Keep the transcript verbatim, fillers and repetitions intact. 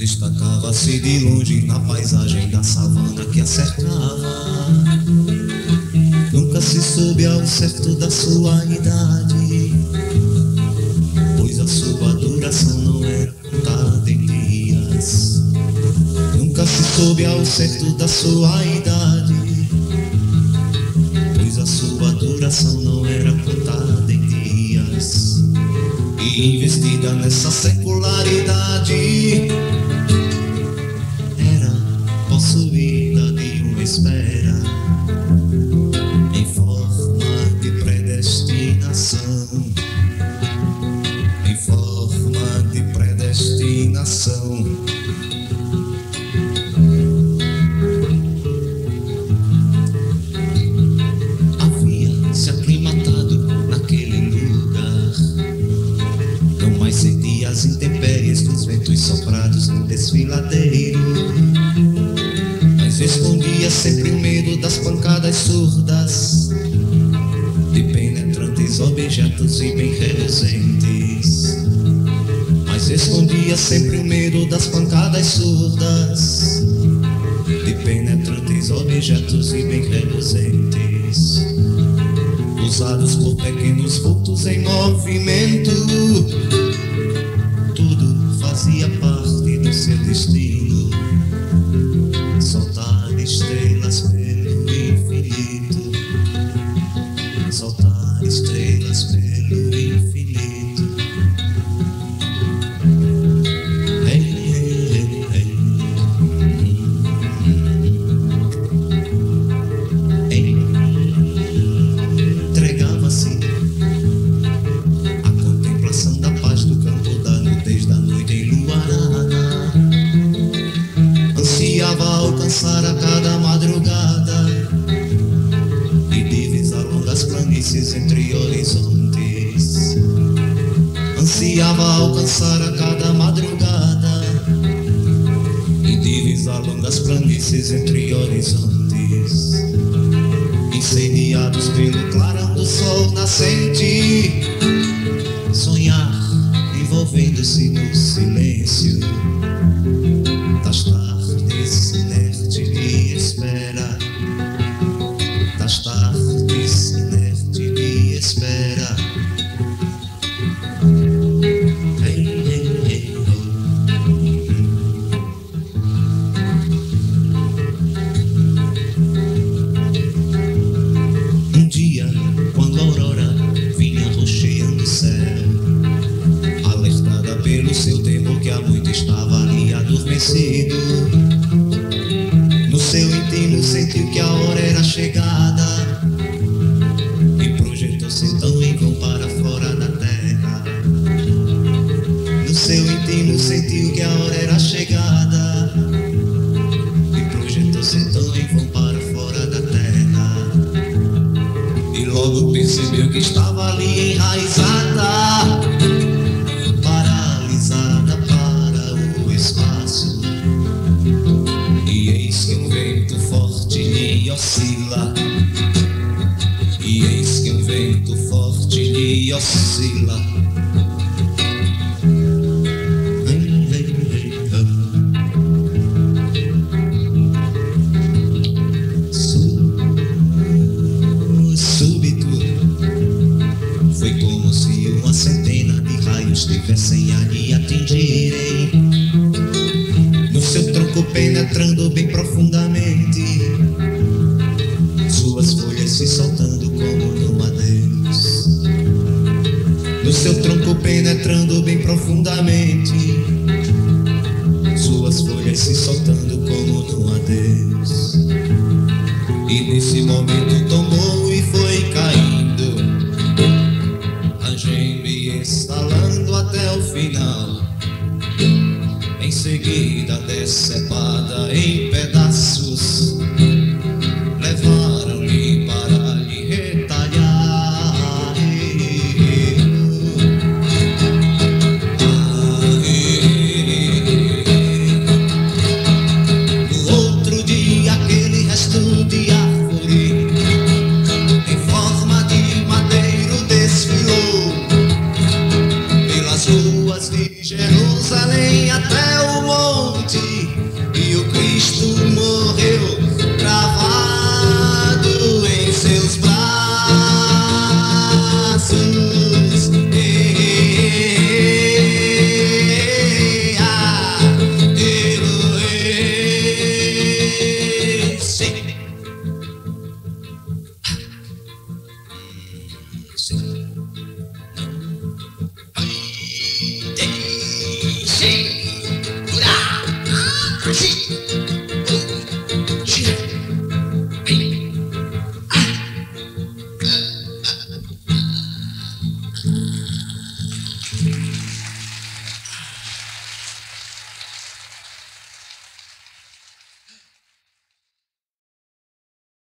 Destacava-se de longe na paisagem da savana que a cercava. Nunca se soube ao certo da sua idade, pois a sua duração não era contada em dias. Nunca se soube ao certo da sua idade, pois a sua duração não era contada em dias. E investida nessa secularidade, era possuída de uma espera em forma de predestinação, em forma de predestinação. Havia se aclimatado naquele lugar, não mais sentia as intempéries dos ventos soprados no desfiladeiro, mas escondia sempre o medo das pancadas surdas de penetrantes objetos e bem reluzentes. Mas escondia sempre o medo das pancadas surdas de penetrantes objetos e bem reluzentes, usados por pequenos vultos em movimento. Tudo fazia parte do seu destino, soltar estrelas pelo infinito, soltar estrelas pelo infinito. Hey, hey, hey, hey. Hey. Entregava-se à contemplação da paz do campo, da nudez da noite enluarada. Ansiava alcançar a cada madrugada e divisar longas planícies entre horizontes. Ansiava alcançar a cada madrugada e divisar longas planícies entre horizontes, incendiados pelo clarão do sol nascente. Sonhar envolvendo-se no silêncio das tardes inerte de espera, das tardes inerte de espera. Hey, hey, hey, oh. Um dia, quando a aurora vinha rocheando o céu, alertada pelo seu temor que há muito estava ali adormecido, no seu intimo sentiu que a hora era chegada e projetou-se então em vão para fora da terra. No seu intimo sentiu que a hora era chegada e projetou-se então em vão para fora da terra. E logo percebeu que estava ali enraizada, paralisada para o espaço. E eis que um vento forte lhe oscila, e eis que um vento forte lhe oscila. Hey, hey, hey, oh. Sú- Súbito foi como se uma centena de raios tivessem a lhe atingirem, no seu tronco penetrando bem profundamente, suas folhas se soltando como num adeus. No seu tronco penetrando bem profundamente, suas folhas se soltando como num adeus. E nesse momento tomou e foi caindo, rangendo e estalando até o final. Em seguida decepada em